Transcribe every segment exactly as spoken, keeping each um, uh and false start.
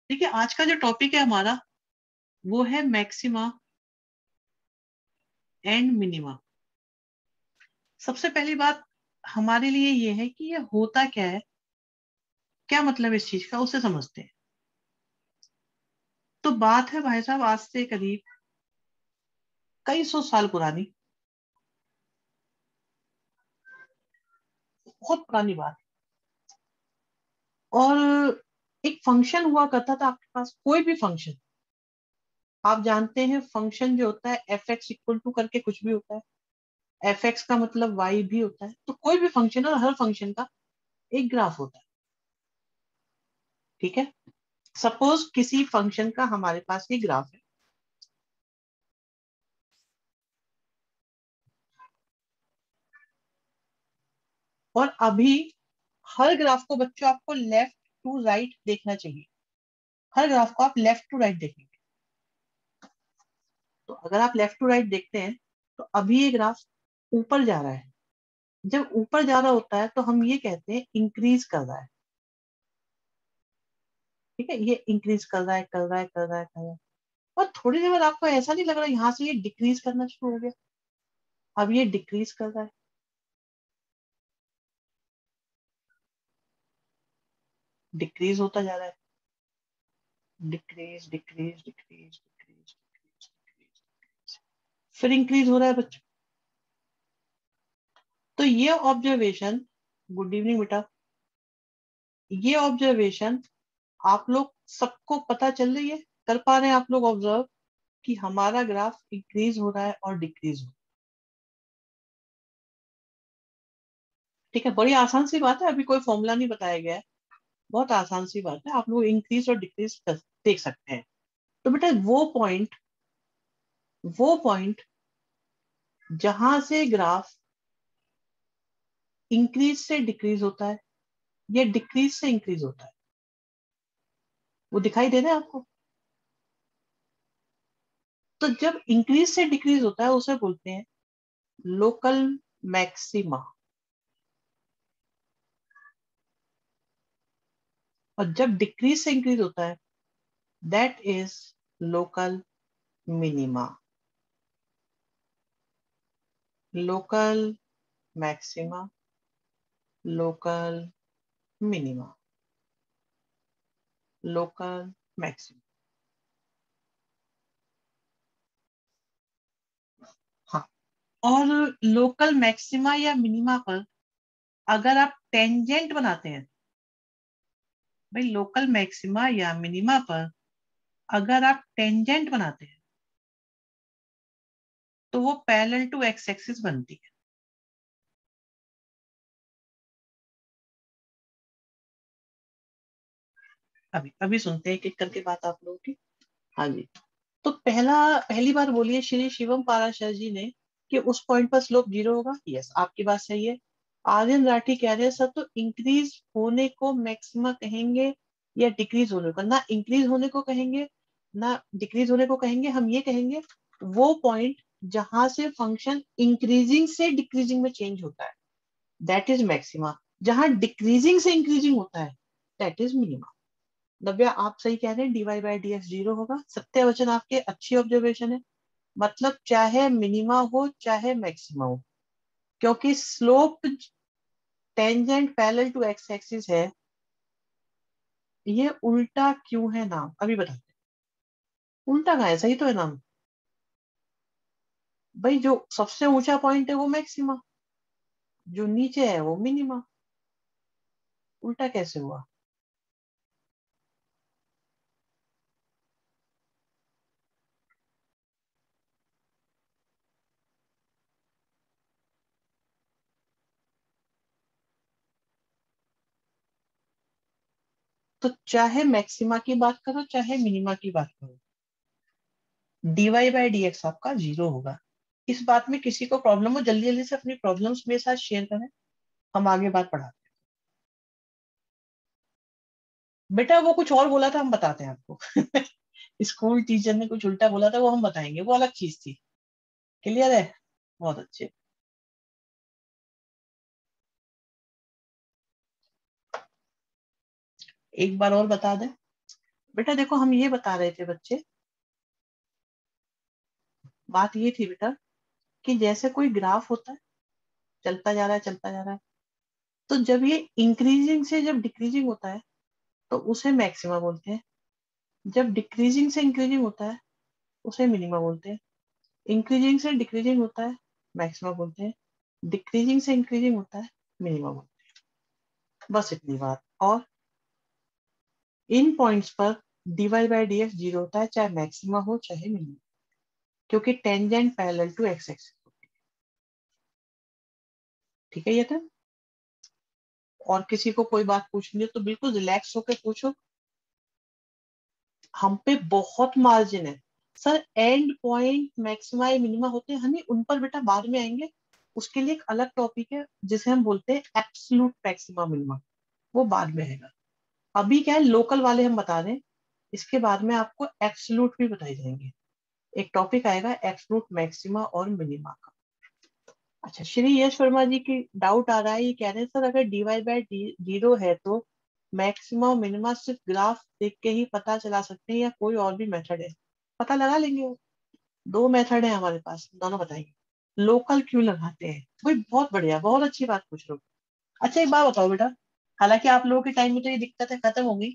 देखिए आज का जो टॉपिक है हमारा वो है मैक्सिमा एंड मिनिमा। सबसे पहली बात हमारे लिए ये है कि ये होता क्या है, क्या मतलब इस चीज का, उसे समझते हैं। तो बात है भाई साहब आज से करीब कई सौ साल पुरानी, बहुत पुरानी बात। और एक फंक्शन हुआ करता था आपके पास, कोई भी फंक्शन। आप जानते हैं फंक्शन जो होता है एफ एक्स इक्वल टू करके कुछ भी होता है, एफ एक्स का मतलब वाई भी होता है। तो कोई भी फंक्शन और हर फंक्शन का एक ग्राफ होता है, ठीक है। सपोज किसी फंक्शन का हमारे पास ये ग्राफ है, और अभी हर ग्राफ को बच्चों आपको लेफ्ट टू राइट देखना चाहिए। हर ग्राफ को आप लेफ्ट टू राइट देखेंगे। तो अगर आप लेफ्ट टू राइट देखते हैं तो अभी ये ग्राफ ऊपर जा रहा है। जब ऊपर जा रहा होता है तो हम ये कहते हैं इंक्रीज कर रहा है, ठीक है। ये इंक्रीज कर रहा है कर रहा है कर रहा है कर रहा है। और थोड़ी देर बाद आपको ऐसा नहीं लग रहा यहाँ से ये डिक्रीज करना शुरू हो गया, अब ये डिक्रीज कर रहा है, डिक्रीज होता जा रहा है, decrease decrease decrease decrease decrease, फिर इंक्रीज हो रहा है बच्चों। तो ये ऑब्जर्वेशन, गुड इवनिंग बेटा, ये ऑब्जर्वेशन आप लोग सबको पता चल रही है, कर पा रहे हैं आप लोग ऑब्जर्व कि हमारा ग्राफ इंक्रीज हो रहा है और डिक्रीज हो रहा है, ठीक है। बड़ी आसान सी बात है, अभी कोई फॉर्मूला नहीं बताया गया है, बहुत आसान सी बात है, आप लोग इंक्रीज और डिक्रीज देख सकते हैं। तो बेटा वो पॉइंट, वो पॉइंट जहां से ग्राफ इंक्रीज से डिक्रीज होता है या डिक्रीज से इंक्रीज होता है, वो दिखाई दे रहा है आपको। तो जब इंक्रीज से डिक्रीज होता है उसे बोलते हैं लोकल मैक्सिमा, और जब डिक्रीज से इंक्रीज होता है that is local minima. Local maxima, local minima, local maxima. हाँ, और लोकल मैक्सिमा या मिनिमा पर अगर आप टेंजेंट बनाते हैं, भाई लोकल मैक्सिमा या मिनिमा पर अगर आप टेंजेंट बनाते हैं तो वो पैरेलल टू एक्स एक्सिस बनती है। अभी अभी सुनते हैं एक एक करके बात आप लोगों की। हाँ जी। तो पहला पहली बार बोलिए श्री शिवम पाराशर जी ने कि उस पॉइंट पर स्लोप जीरो होगा। यस, आपकी बात सही है। आर्यन राठी कह रहे हैं सर तो इंक्रीज होने को मैक्सिमा कहेंगे या डिक्रीज होने को? ना इंक्रीज होने को कहेंगे ना डिक्रीज होने को कहेंगे, हम ये कहेंगे वो पॉइंट जहां से फंक्शन इंक्रीजिंग से डिक्रीजिंग में चेंज होता है दैट इज मैक्सिमा। जहां डिक्रीजिंग से इंक्रीजिंग होता है दैट इज मिनिमा। नव्या आप सही कह रहे हैं, d y by d x zero होगा। सत्य वचन आपके, अच्छी ऑब्जर्वेशन है। मतलब चाहे मिनिमा हो चाहे मैक्सिमा हो, क्योंकि slope tangent parallel to x axis है। ये उल्टा क्यों है नाम, अभी बताते हैं। उल्टा का है, सही तो है नाम। भाई जो सबसे ऊंचा पॉइंट है वो मैक्सिमा, जो नीचे है वो मिनिमा। उल्टा कैसे हुआ? तो चाहे मैक्सिमा की बात करो चाहे मिनिमा की बात करो, डीवाई बाई डी एक्स आपका जीरो होगा। इस बात में किसी को प्रॉब्लम हो जल्दी जल्दी से अपनी प्रॉब्लम्स मेरे साथ शेयर करें, हम आगे बात बढ़ाते हैं। बेटा वो कुछ और बोला था, हम बताते हैं आपको। स्कूल टीचर ने कुछ उल्टा बोला था, वो हम बताएंगे, वो अलग चीज थी। क्लियर है? बहुत अच्छे। एक बार और बता दें, बेटा देखो हम ये बता रहे थे बच्चे, बात ये थी बेटा कि जैसे कोई ग्राफ होता है, चलता जा रहा है चलता जा रहा है, तो जब ये इंक्रीजिंग से जब डिक्रीजिंग होता है तो उसे मैक्सिमा बोलते हैं, जब डिक्रीजिंग से इंक्रीजिंग होता है उसे मिनिमा बोलते हैं, इंक्रीजिंग से डिक्रीजिंग होता है मैक्सिमा बोलते हैं, डिक्रीजिंग से इंक्रीजिंग होता है मिनिमा बोलते हैं। बस इतनी बात। और इन पॉइंट्स पर d y by d x zero होता है, चाहे मैक्सिमा हो चाहे मिनिमा, क्योंकि tangent parallel to x axis. ठीक है ये था। और किसी को कोई बात पूछनी है तो बिल्कुल रिलैक्स होकर पूछो, हम पे बहुत मार्जिन है। सर एंड पॉइंट मैक्सिमा या मिनिमा होते हैं हनी, उन पर बेटा बाद में आएंगे, उसके लिए एक अलग टॉपिक है जिसे हम बोलते हैं एब्सोल्यूट मैक्सिमा मिनिमा, वो बाद में आएगा। अभी क्या है लोकल वाले हम बता रहे हैं, इसके बाद में आपको एब्सोल्यूट भी बताए जाएंगे, एक टॉपिक आएगा एब्सोल्यूट मैक्सिमा और मिनिमा का। अच्छा श्री यश वर्मा जी की डाउट आ रहा है, ये कह रहे हैं सर अगर डीवाई बाई जीरो है तो मैक्सिमा मिनिमा सिर्फ ग्राफ देख के ही पता चला सकते हैं या कोई और भी मेथड है? पता लगा लेंगे वो, दो मेथड है हमारे पास, दोनों बताएंगे। लोकल क्यों लगाते हैं भाई? बहुत बढ़िया, बहुत अच्छी बात पूछ रहे हो। अच्छा एक बात बताओ बेटा, हालांकि आप लोगों के टाइम में तो ये दिक्कत है खत्म हो गई,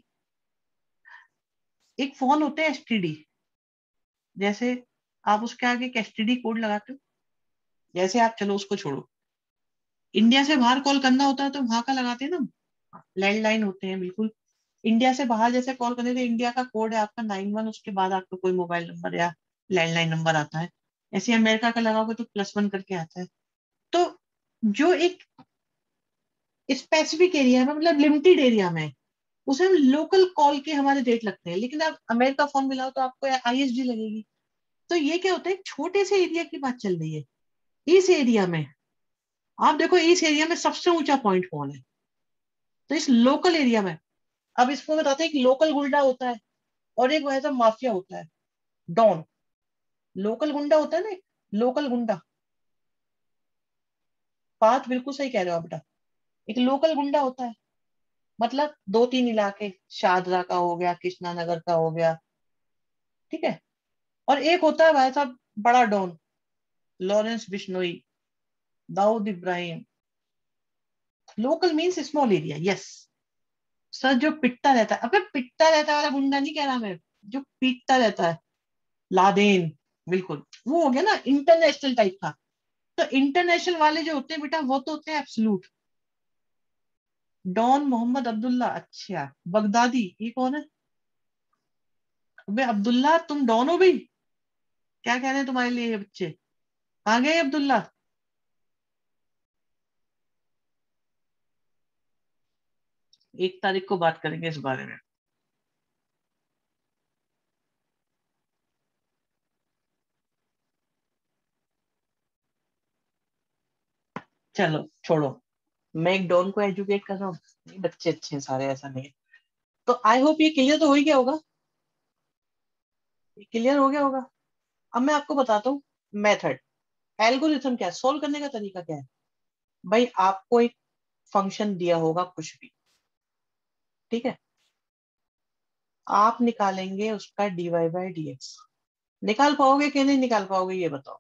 एक फोन होते हैं एसटीडी, जैसे आप उसके आगे एक एसटीडी कोड लगाते हो, जैसे आप चलो उसको छोड़ो, इंडिया से बाहर कॉल करना होता है तो वहां का लगाते हैं ना, लैंडलाइन होते हैं बिल्कुल। इंडिया से बाहर जैसे कॉल करने तो इंडिया का कोड है आपका नाइन वन, उसके बाद आपका कोई मोबाइल नंबर या लैंडलाइन नंबर आता है। ऐसे अमेरिका का लगाओगे तो प्लस वन करके आता है। तो जो एक स्पेसिफिक एरिया में, मतलब लिमिटेड एरिया में, उसे हम लोकल कॉल के हमारे रेट लगते हैं, लेकिन आप अमेरिका फोन मिलाओ तो आपको आईएसडी लगेगी। तो ये क्या होता है, एक छोटे से एरिया की बात चल रही है। इस एरिया में आप देखो, इस एरिया में सबसे ऊंचा पॉइंट कौन है, तो इस लोकल एरिया में। अब इसको बताते हैं कि लोकल गुंडा होता है और एक वैसा माफिया होता है, डॉन। लोकल गुंडा होता है ना, लोकल गुंडा, बात बिल्कुल सही कह रहे हो आप बेटा। एक लोकल गुंडा होता है, मतलब दो तीन इलाके, शादरा का हो गया, कृष्णा नगर का हो गया, ठीक है। और एक होता है भाई साहब बड़ा don, Lawrence Bishnoi, Dawood Ibrahim. Local means small area, yes. Sir जो पिटता रहता है, अबे पिटता रहता वाला गुंडा नहीं कह रहा मैं, जो पीटता रहता है, लादेन, बिल्कुल वो हो गया ना इंटरनेशनल टाइप का। तो इंटरनेशनल वाले जो होते हैं बेटा वो तो होते हैं एब्सोल्यूट। डॉन मोहम्मद अब्दुल्ला, अच्छा बगदादी, ये कौन है? अबे अब्दुल्ला तुम डॉन हो भाई? क्या कह रहे हैं तुम्हारे लिए ये बच्चे? कहाँ गए अब्दुल्ला? एक तारीख को बात करेंगे इस बारे में। चलो छोड़ो, मैं एक डॉन को एजुकेट कर रहा हूँ, नहीं, बच्चे अच्छे हैं सारे, ऐसा नहीं है। तो आई होप ये क्लियर तो हो ही गया होगा, ये क्लियर हो गया होगा। अब मैं आपको बताता हूँ मेथड, एल्गोरिथम क्या है, सोल्व करने का तरीका क्या है। भाई आपको एक फंक्शन दिया होगा कुछ भी, ठीक है, आप निकालेंगे उसका डीवाई बाई डी एक्स, निकाल पाओगे कि नहीं निकाल पाओगे ये बताओ।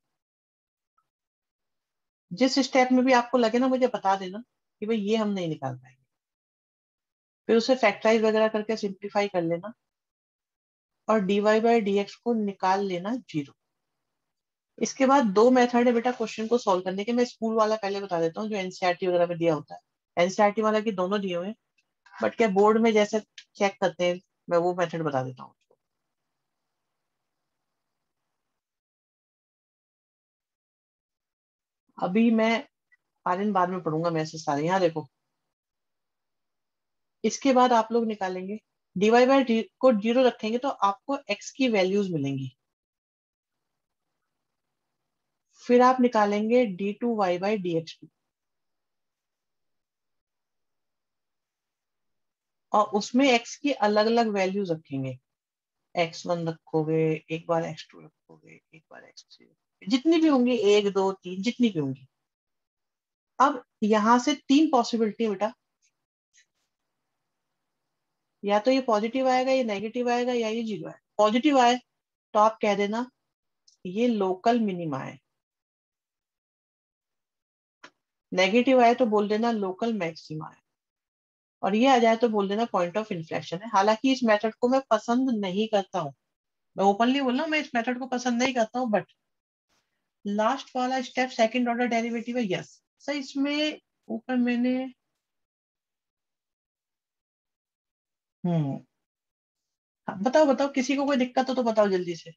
जिस स्टेप में भी आपको लगे ना मुझे बता देना कि भाई ये हम नहीं निकाल पाएंगे, फिर उसे फैक्टराइज वगैरह करके सिंप्लीफाई कर लेना और डीवाई बाई डी एक्स को निकाल लेना जीरो। इसके बाद दो मेथड है बेटा क्वेश्चन को सॉल्व करने के, मैं स्कूल वाला पहले बता देता हूँ जो एनसीईआरटी वगैरह में दिया होता है। एनसीईआरटी वाला की दोनों दिए हुए हैं, बट क्या बोर्ड में जैसे चेक करते हैं, मैं वो मेथड बता देता हूँ। अभी मैं आर्यन बाद में पढ़ूंगा, मैं से सारे यहाँ देखो। इसके बाद आप लोग निकालेंगे डीवाई बाई डी को जीरो रखेंगे तो आपको एक्स की वैल्यूज मिलेंगी, फिर आप निकालेंगे d two y by d x two, और उसमें एक्स की अलग अलग वैल्यूज रखेंगे। एक्स वन रखोगे, एक बार एक्स टू रखोगे, एक बार एक्स थ्री, जितनी भी होंगी, एक दो तीन जितनी भी होंगी। अब यहां से तीन पॉसिबिलिटी बेटा, या तो ये पॉजिटिव आएगा, ये नेगेटिव आएगा, या ये जीरो आएगा। पॉजिटिव आए तो आप कह देना ये लोकल मिनिमा है, नेगेटिव आए तो बोल देना लोकल मैक्सिमा है, और ये आ जाए तो बोल देना पॉइंट ऑफ इन्फ्लेक्शन है। हालांकि इस मेथड को मैं पसंद नहीं करता हूँ, मैं ओपनली बोल रहा हूँ, मैं इस मेथड को पसंद नहीं करता हूँ, बट लास्ट वाला स्टेप सेकंड ऑर्डर डेरिवेटिव है, यस सर इसमें ऊपर मैंने हम्म हाँ, बताओ बताओ, किसी को कोई दिक्कत हो तो बताओ जल्दी से।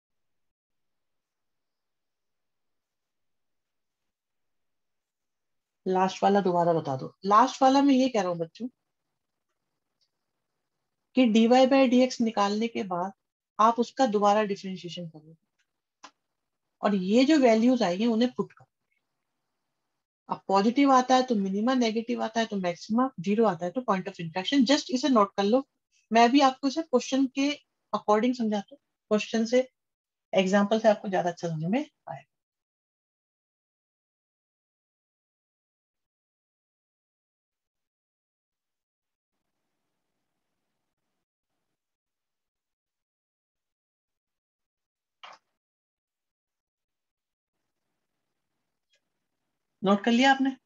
लास्ट वाला दोबारा बता दो। लास्ट वाला मैं ये कह रहा हूँ बच्चों कि dy बाई डी एक्स निकालने के बाद आप उसका दोबारा डिफरेंशिएशन करोगे, और ये जो वैल्यूज आई हैं उन्हें पुट करो। अब पॉजिटिव आता है तो मिनिमा, नेगेटिव आता है तो मैक्सिमा, जीरो आता है तो पॉइंट ऑफ इंफ्लेक्शन। जस्ट इसे नोट कर लो। मैं भी आपको इसे क्वेश्चन के अकॉर्डिंग समझाता हूँ, क्वेश्चन से एग्जाम्पल से आपको ज्यादा अच्छा समझ में आएगा। नोट कर लिया आपने?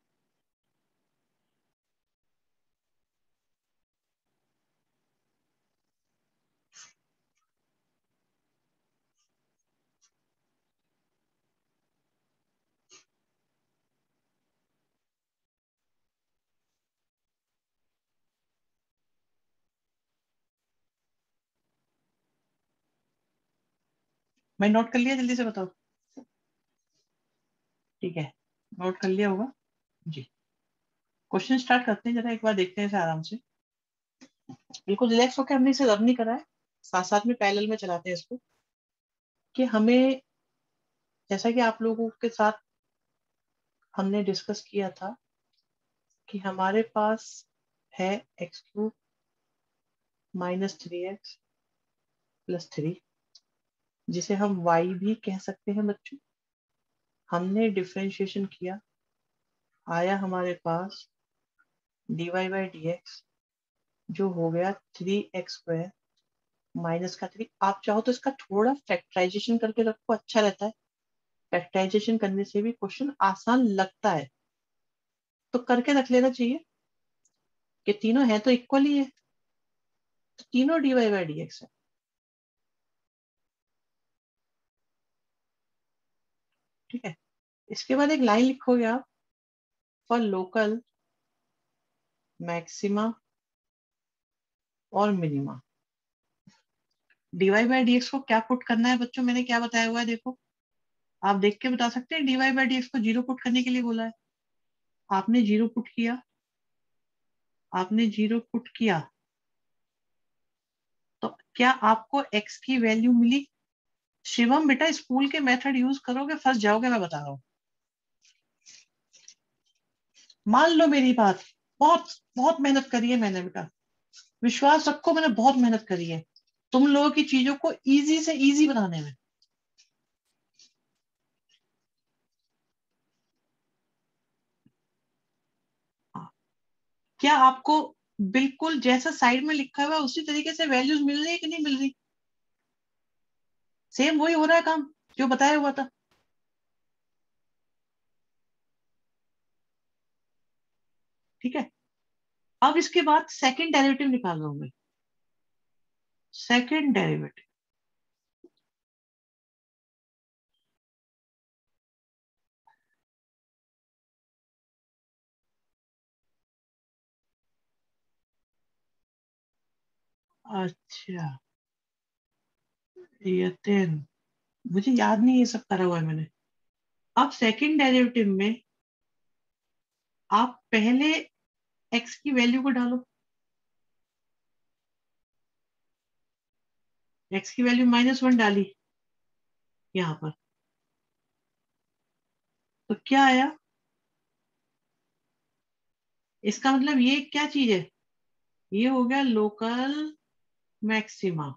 मैं नोट कर लिया, जल्दी से बताओ। ठीक है, नोट कर लिया होगा जी। क्वेश्चन स्टार्ट करते हैं, जरा एक बार देखते हैं इसे आराम से। बिल्कुल रिलैक्स होकर, हमने इसे रब नहीं करा है, साथ साथ में पैरेलल में चलाते हैं इसको। कि हमें, जैसा कि आप लोगों के साथ हमने डिस्कस किया था कि हमारे पास है x cube minus three x plus three, जिसे हम वाई भी कह सकते हैं बच्चों। हमने डिफरेंशिएशन किया, आया हमारे पास d y by d x, जो हो गया थ्री एक्स स्क्वायर माइनस का थ्री। आप चाहो तो इसका थोड़ा फैक्टराइजेशन करके रखो, अच्छा रहता है। फैक्टराइजेशन करने से भी क्वेश्चन आसान लगता है, तो करके रख लेना चाहिए कि तीनों है तो इक्वल ही है, तो तीनों d y by d x है। ठीक है, इसके बाद एक लाइन लिखोगे आप, फॉर लोकल मैक्सिमा और minima. D y by d x को क्या पुट करना है बच्चों, मैंने क्या बताया हुआ है देखो, आप देख के बता सकते हैं। डीवाई बाई डी एक्स को जीरो पुट करने के लिए बोला है, आपने जीरो पुट किया, आपने जीरो पुट किया, तो क्या आपको एक्स की वैल्यू मिली? शिवम बेटा, स्कूल के मेथड यूज करोगे फंस जाओगे, मैं बता रहा हूँ। मान लो मेरी बात, बहुत बहुत मेहनत करी है मैंने बेटा, विश्वास रखो मैंने बहुत मेहनत करी है तुम लोगों की चीजों को इजी से इजी बनाने में। हाँ, क्या आपको बिल्कुल जैसा साइड में लिखा हुआ है उसी तरीके से वैल्यूज मिल रही है कि नहीं मिल रही? सेम वही हो रहा है काम जो बताया हुआ था। ठीक है, अब इसके बाद सेकंड डेरिवेटिव निकाल रहा हूं मैं। सेकंड डेरिवेटिव, अच्छा ये तीन, मुझे याद नहीं ये सब करा हुआ है मैंने। अब सेकंड डेरिवेटिव में आप पहले एक्स की वैल्यू को डालो, एक्स की वैल्यू माइनस वन डाली यहाँ पर, तो क्या आया? इसका मतलब ये क्या चीज है, ये हो गया लोकल मैक्सिमा।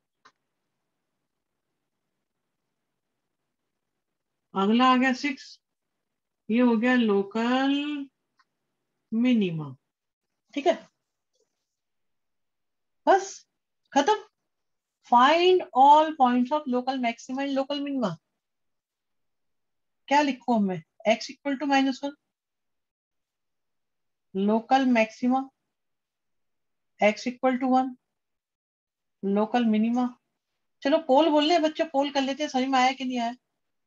अगला आ गया सिक्स, ये हो गया लोकल मिनिमम। ठीक है, बस खत्म। Find all points of local maxima and local minima. क्या लिखूं अब मैं? X equal to minus one, local maxima x equal to one, local minima. चलो पोल बोल रहे बच्चे, पोल कर लेते हैं, समझ में आया कि नहीं आया?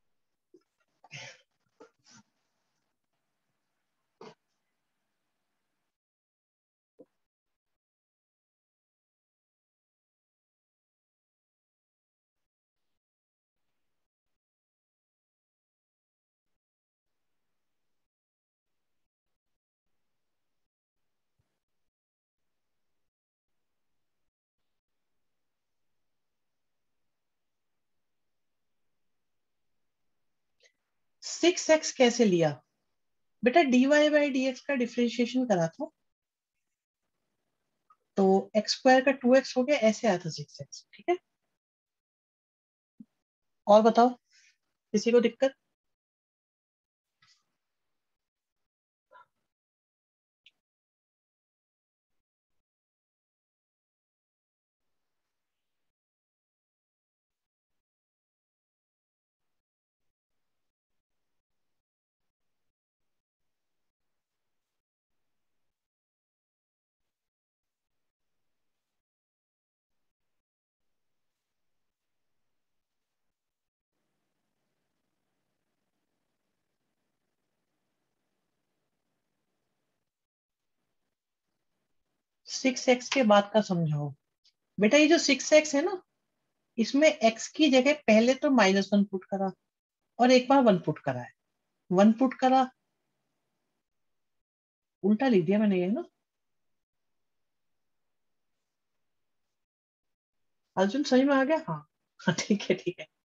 सिक्स एक्स कैसे लिया बेटा? D y by d x का डिफ्रेंशिएशन करा था, तो एक्स स्क्वायर का टू एक्स हो गया, ऐसे आया था सिक्स एक्स। ठीक है, और बताओ किसी को दिक्कत? सिक्स एक्स के बाद का समझाओ बेटा। ये जो सिक्स एक्स है ना, इसमें एक्स की जगह पहले तो माइनस वन पुट करा और एक बार वन पुट करा है। वन पुट करा, उल्टा लिख दिया मैंने ये ना। अर्जुन सही में आ गया? हाँ हाँ, ठीक है ठीक है।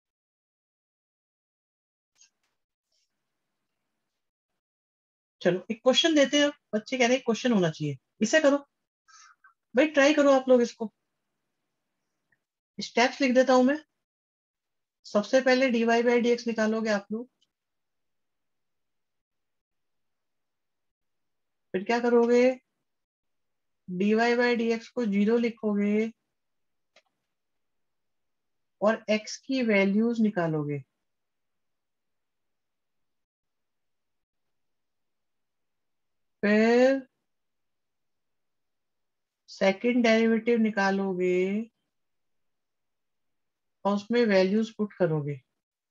चलो एक क्वेश्चन देते हैं, बच्चे कह रहे हैं क्वेश्चन होना चाहिए, इसे करो भाई, ट्राई करो आप लोग इसको। स्टेप्स लिख देता हूं मैं। सबसे पहले d y by d x निकालोगे आप लोग, फिर क्या करोगे? D y by d x को जीरो लिखोगे और एक्स की वैल्यूज निकालोगे। फिर सेकंड डेरिवेटिव निकालोगे और उसमें वैल्यूज पुट करोगे,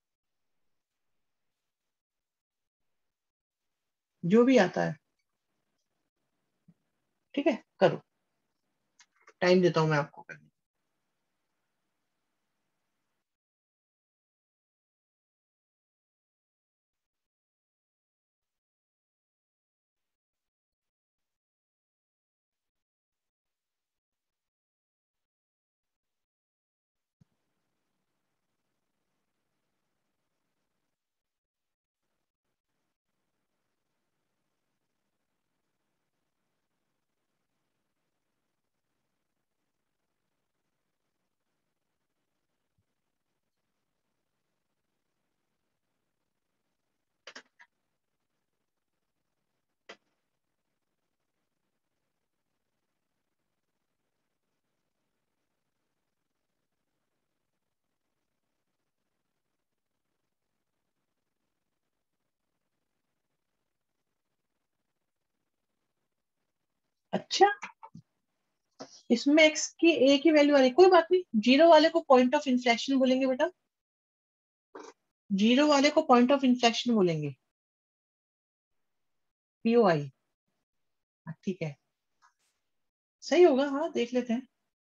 जो भी आता है। ठीक है, करो। टाइम देता हूं मैं आपको करने। अच्छा, इसमें एक्स की एक ही वैल्यू आ रही, कोई बात नहीं। जीरो वाले को पॉइंट ऑफ इन्फ्लेक्शन बोलेंगे बेटा, जीरो वाले को पॉइंट ऑफ इन्फ्लेक्शन बोलेंगे, पीओआई। ठीक है, सही होगा, हाँ देख लेते हैं।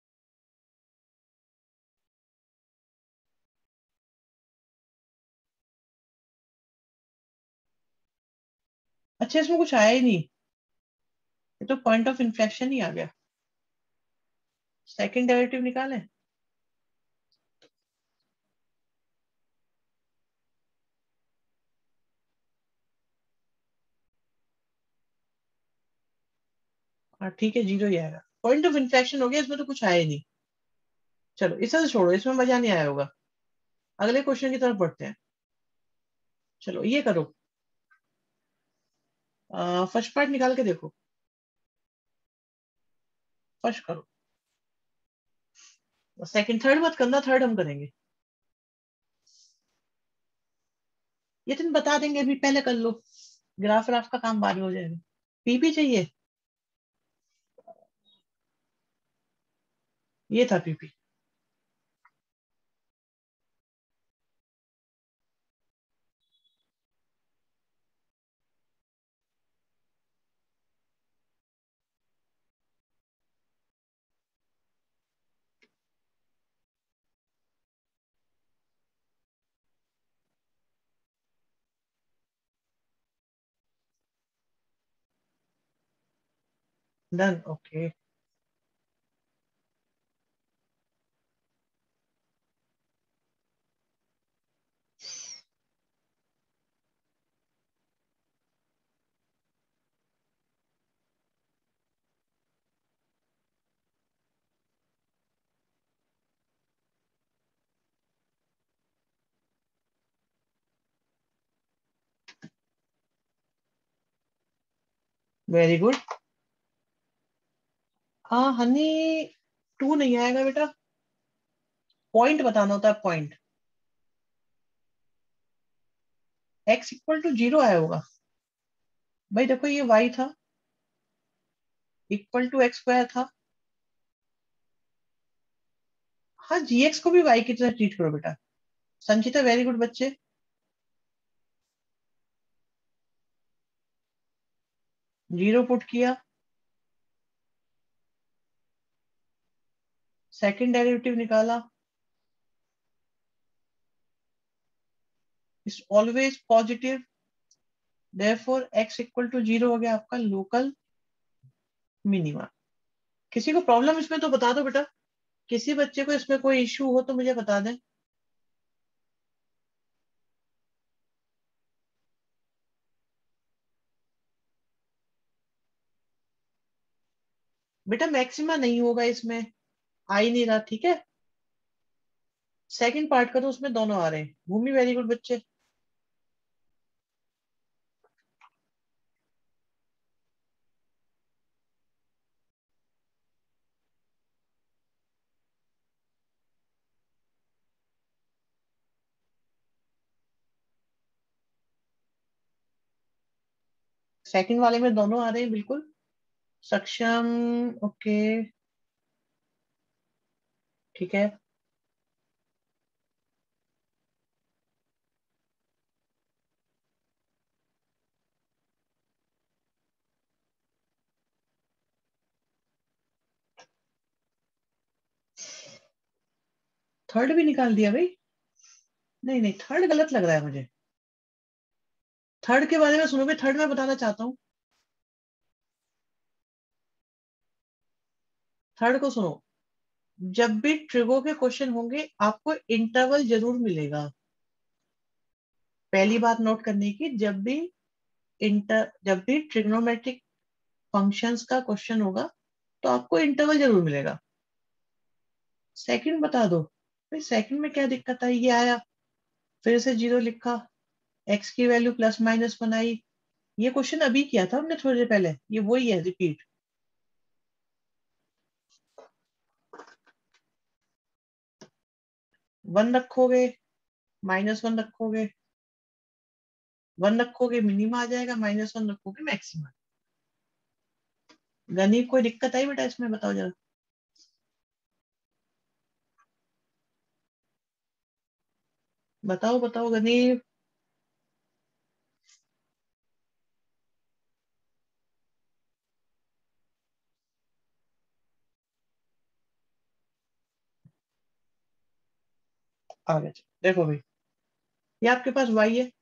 अच्छा, इसमें कुछ आया ही नहीं, ये तो पॉइंट ऑफ इन्फ्लेक्शन ही आ गया। सेकंड डेरिवेटिव निकालें? हाँ ठीक है, जीरो ही आएगा। पॉइंट ऑफ इन्फ्लेक्शन हो गया, इसमें तो कुछ आया ही नहीं। चलो इसे तो छोड़ो, इसमें मजा नहीं आया होगा। अगले क्वेश्चन की तरफ बढ़ते हैं। चलो ये करो। फर्स्ट पार्ट निकाल के देखो, फर्स्ट करो, सेकंड थर्ड मत करना, थर्ड हम करेंगे। ये तुम बता देंगे, अभी पहले कर लो, ग्राफ व्राफ का काम बाद में हो जाएगा। पीपी चाहिए, ये था PP. Done, okay. Very good. हाँ हनी, टू नहीं आएगा बेटा, पॉइंट बताना होता है, point. X equal to zero आया होगा। भाई देखो ये वाई था, इक्वल टू एक्स स्क्वायर था। हाँ जी एक्स को भी वाई की तरह ट्रीट करो बेटा। संचिता वेरी गुड बच्चे। जीरो पुट किया, सेकंड डेरिवेटिव निकाला, is always positive, therefore x equal to zero हो गया आपका लोकल मिनिमा। किसी को प्रॉब्लम इसमें तो बता दो बेटा, किसी बच्चे को इसमें कोई इश्यू हो तो मुझे बता दें। बेटा मैक्सिमा नहीं होगा इसमें, आ ही नहीं रहा, ठीक है। सेकंड पार्ट का तो उसमें दोनों आ रहे हैं। भूमि वेरी गुड बच्चे। सेकंड वाले में दोनों आ रहे हैं बिल्कुल सक्षम। ओके, ठीक है। थर्ड भी निकाल दिया भाई। नहीं नहीं, थर्ड गलत लग रहा है मुझे। थर्ड के बारे में सुनोगे, थर्ड में बताना चाहता हूँ। थर्ड को सुनो, जब भी ट्रिगो के क्वेश्चन होंगे आपको इंटरवल जरूर मिलेगा। पहली बात नोट करने की, जब भी इंटर जब भी ट्रिग्नोमेट्रिक फंक्शंस का क्वेश्चन होगा तो आपको इंटरवल जरूर मिलेगा। सेकंड बता दो भाई, सेकंड में क्या दिक्कत आई, ये आया फिर से जीरो लिखा, एक्स की वैल्यू प्लस माइनस बनाई। ये क्वेश्चन अभी किया था हमने थोड़ी देर पहले, ये वही है, रिपीट। वन रखोगे, माइनस वन रखोगे, वन रखोगे मिनिमा आ जाएगा, माइनस वन रखोगे मैक्सिमा। गणित कोई दिक्कत आई बेटा इसमें, बताओ जरा। बताओ बताओ गणित। आगे चलो, देखो भाई, ये आपके पास वाई है,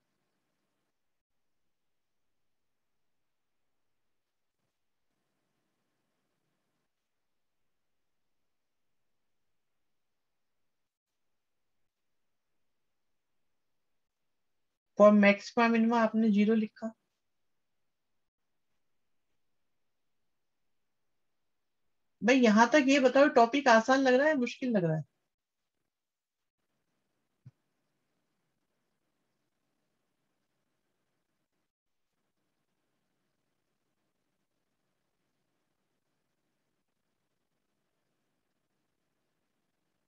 फॉर मैक्सिमा मिनिमा आपने जीरो लिखा। भाई यहां तक ये बताओ, टॉपिक आसान लग रहा है मुश्किल लग रहा है?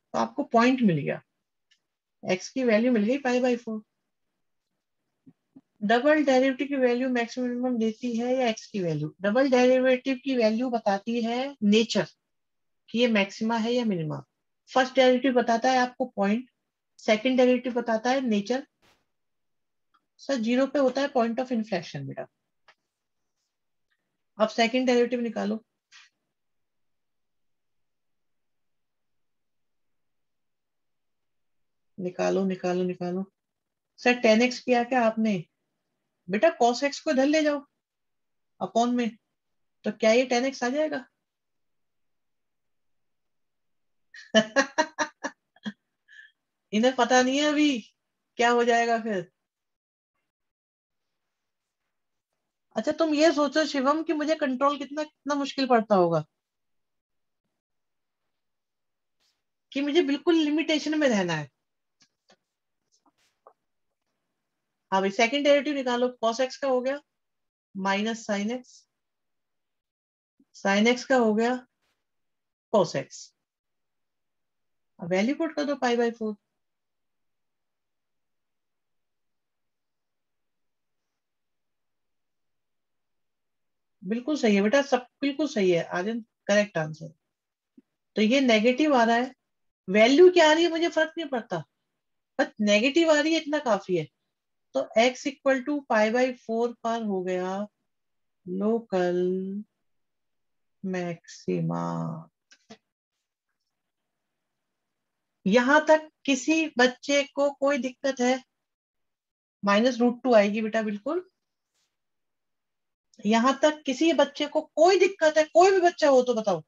तो आपको पॉइंट मिल गया, एक्स की वैल्यू मिल गई pi by four. Double derivative की वैल्यू मैक्सिमम मिनिमम देती है या एक्स की वैल्यू? डबल डेरिवेटिव की वैल्यू बताती है नेचर कि ये मैक्सिमा है या मिनिमा। फर्स्ट डेरिवेटिव बताता है आपको पॉइंट, सेकंड डेरिवेटिव बताता है नेचर। सर जीरो पे होता है पॉइंट ऑफ इन्फ्लेक्शन बेटा। अब सेकंड डेरिवेटिव निकालो। निकालो निकालो निकालो। सर टेन एक्स किया क्या आपने? बेटा कॉस एक्स को इधर ले जाओ अपॉन में, तो क्या ये टेन एक्स आ जाएगा? इन्हें पता नहीं है अभी क्या हो जाएगा फिर। अच्छा तुम ये सोचो शिवम कि मुझे कंट्रोल कितना कितना मुश्किल पड़ता होगा, कि मुझे बिल्कुल लिमिटेशन में रहना है। हाँ भाई सेकंड डेरिवेटिव निकालो। कॉस एक्स का हो गया minus sine x, sine x का हो गया कॉस एक्स। अब वैल्यू पुट कर दो पाई बाई फोर। बिल्कुल सही है बेटा, सब बिल्कुल सही है आर्यन, करेक्ट आंसर। तो ये नेगेटिव आ रहा है, वैल्यू क्या आ रही है मुझे फर्क नहीं पड़ता, बस नेगेटिव आ रही है इतना काफी है। तो x equal to pi by four पर हो गया लोकल मैक्सिमा। यहां तक किसी बच्चे को कोई दिक्कत है? माइनस रूट टू आएगी बेटा बिल्कुल। यहां तक किसी बच्चे को कोई दिक्कत है? कोई भी बच्चा हो तो बताओ।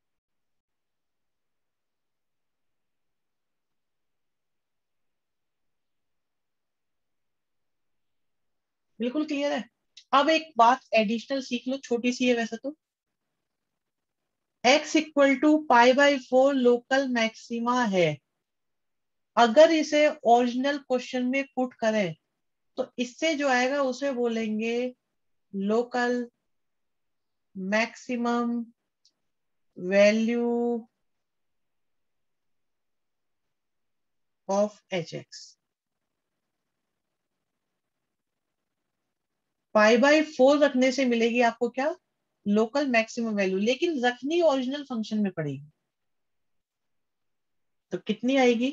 बिल्कुल क्लियर है। अब एक बात एडिशनल सीख लो, छोटी सी है वैसे तो। x equal to pi by four local maxima है। अगर इसे ओरिजिनल क्वेश्चन में पुट करें तो इससे जो आएगा उसे बोलेंगे local maximum value of h x. Pi by four रखने से मिलेगी आपको क्या? लोकल मैक्सिमम वैल्यू, लेकिन रखनी ओरिजिनल फंक्शन में पड़ेगी। तो कितनी आएगी?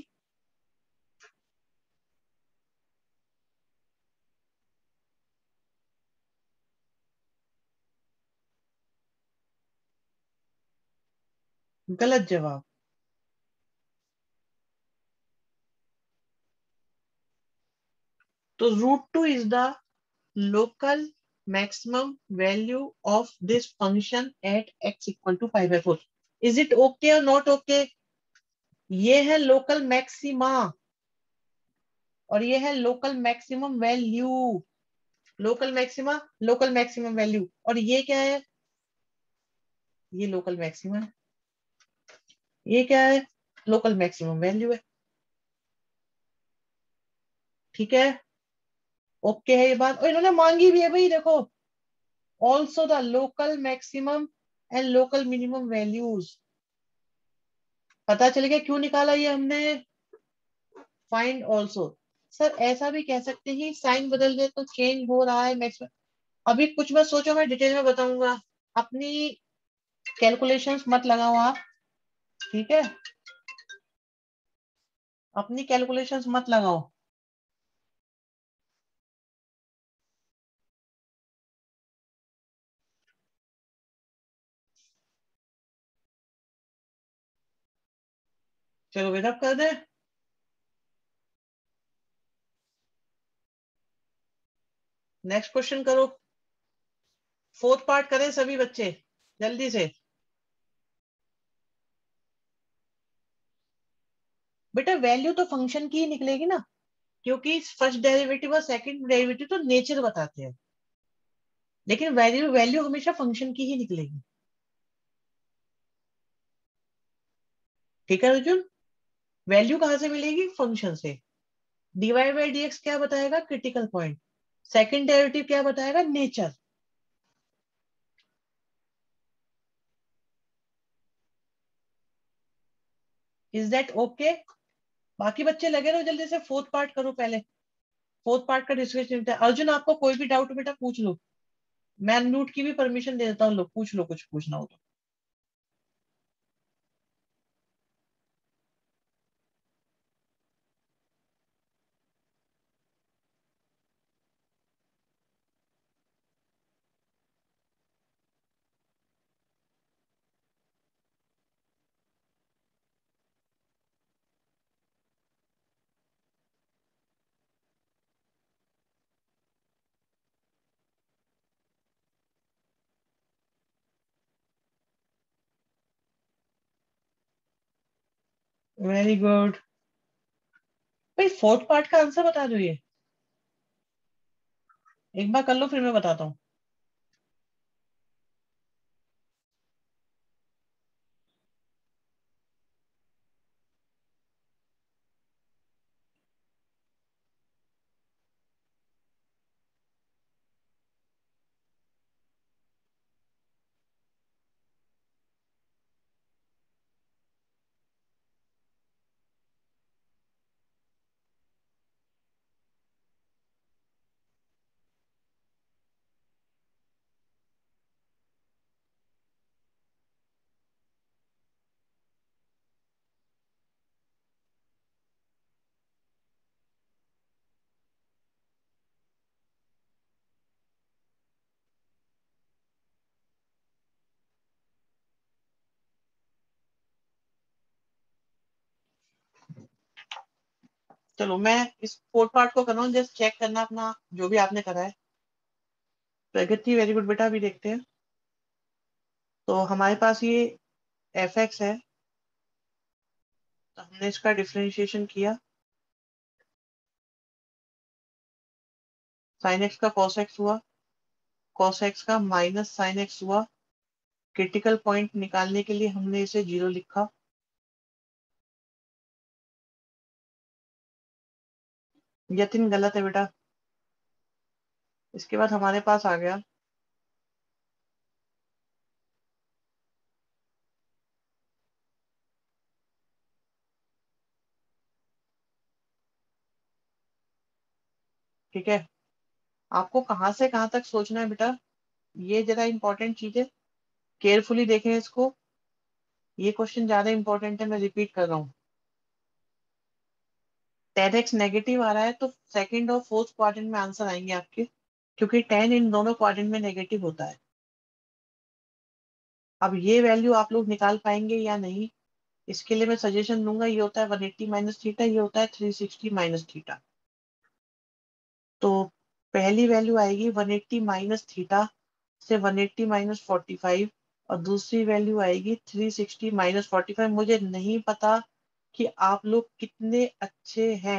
गलत जवाब। तो root two is the local maximum value of this function at x equal to five by four. Is it okay और नॉट ओके? ये है लोकल मैक्सिमा और ये है local maximum value. Local maxima, local maximum value, और ये क्या है? ये लोकल मैक्सिमा है। ये क्या है? लोकल मैक्सिमम वैल्यू है। ठीक है, ओके है ये बात। और इन्होंने मांगी भी है भाई देखो, also the local maximum and local minimum values. पता चल गया क्यों निकाला ये हमने। Find also. सर ऐसा भी कह सकते हैं साइन बदल गए तो चेंज हो रहा है मैक्सिमम। अभी कुछ मत सोचो, मैं डिटेल में बताऊंगा। अपनी कैलकुलेशंस मत लगाओ आप, ठीक है? अपनी कैलकुलेशंस मत लगाओ। चलो बेटा कर दे। नेक्स्ट क्वेश्चन करो। फोर्थ पार्ट करें सभी बच्चे जल्दी से। बेटा वैल्यू तो फंक्शन की ही निकलेगी ना, क्योंकि फर्स्ट डेरिवेटिव और सेकंड डेरिवेटिव तो नेचर बताते हैं, लेकिन वैल्यू वैल्यू हमेशा फंक्शन की ही निकलेगी। ठीक है अर्जुन, वैल्यू कहां से मिलेगी? फंक्शन से। डीवाई बाई डी एक्स क्या बताएगा? Critical point. सेकंड डेरिवेटिव क्या बताएगा? नेचर। Is that okay? बाकी बच्चे लगे रहो, जल्दी से फोर्थ पार्ट करो पहले। फोर्थ पार्ट का डिस्कशन। अर्जुन आपको कोई भी डाउट बेटा पूछ लो, मैं अनम्यूट की भी परमिशन दे देता हूँ, लो पूछ लो कुछ पूछना हो तो। वेरी गुड भाई, फोर्थ पार्ट का आंसर बता दो ये, एक बार कर लो फिर मैं बताता हूँ। चलो मैं इस फोर्थ पार्ट को कर रहा हूँ, जस्ट चेक करना अपना जो भी आपने करा है। प्रगति वेरी गुड बेटा, अभी देखते हैं। तो हमारे पास ये एफ एक्स है, तो हमने इसका डिफरेंशिएशन किया, साइन एक्स का कॉस एक्स हुआ, कॉस एक्स का माइनस साइन एक्स हुआ। क्रिटिकल पॉइंट निकालने के लिए हमने इसे जीरो लिखा। यतिन गलत है बेटा। इसके बाद हमारे पास आ गया ठीक है, आपको कहाँ से कहाँ तक सोचना है बेटा, ये जरा इंपॉर्टेंट चीज है, केयरफुली देखें इसको। ये क्वेश्चन ज्यादा इंपॉर्टेंट है, मैं रिपीट कर रहा हूँ। टेन एक्स नेगेटिव आ रहा है तो सेकंड और फोर्थ क्वाड्रेंट में आंसर आएंगे आपके, क्योंकि टेन इन दोनों क्वाड्रेंट में नेगेटिव होता है। अब ये वैल्यू आप लोग निकाल पाएंगे या नहीं, इसके लिए मैं सजेशन दूंगा, ये होता है वन एट्टी माइनस थीटा, ये होता है थ्री सिक्सटी माइनस थीटा। तो पहली वैल्यू आएगी वन एट्टी माइनस थीटा से one eighty minus forty five, और दूसरी वैल्यू आएगी three sixty minus forty five. मुझे नहीं पता कि आप लोग कितने अच्छे हैं।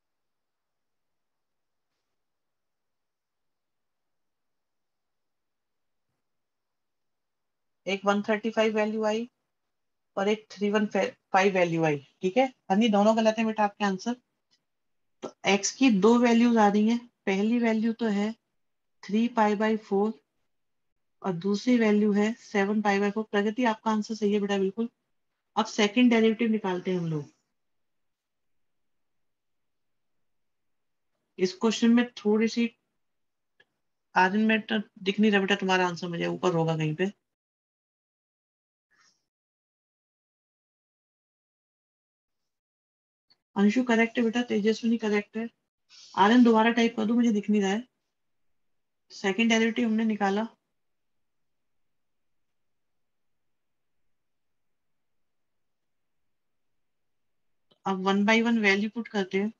एक वन थर्टी फाइव वैल्यू आई और एक थ्री वन फाइव वैल्यू आई, ठीक है हनी, दोनों गलत है बेटा आपके आंसर। तो एक्स की दो वैल्यूज आ रही हैं, पहली वैल्यू तो है थ्री पाई बाई फोर और दूसरी वैल्यू है seven pi by four. Pragati आपका आंसर सही है बेटा बिल्कुल। अब सेकंड डेरिवेटिव निकालते हैं हम लोग। इस क्वेश्चन में थोड़ी सी आर्यन में तो दिख नहीं रहा बेटा तुम्हारा आंसर, मुझे ऊपर होगा कहीं पे। अंशु करेक्ट है बेटा, तेजस्विनी करेक्ट है। आर्यन दोबारा टाइप कर दो, मुझे दिख नहीं रहा है। सेकंड डेरिवेटिव हमने निकाला, अब one by one value put करते हैं।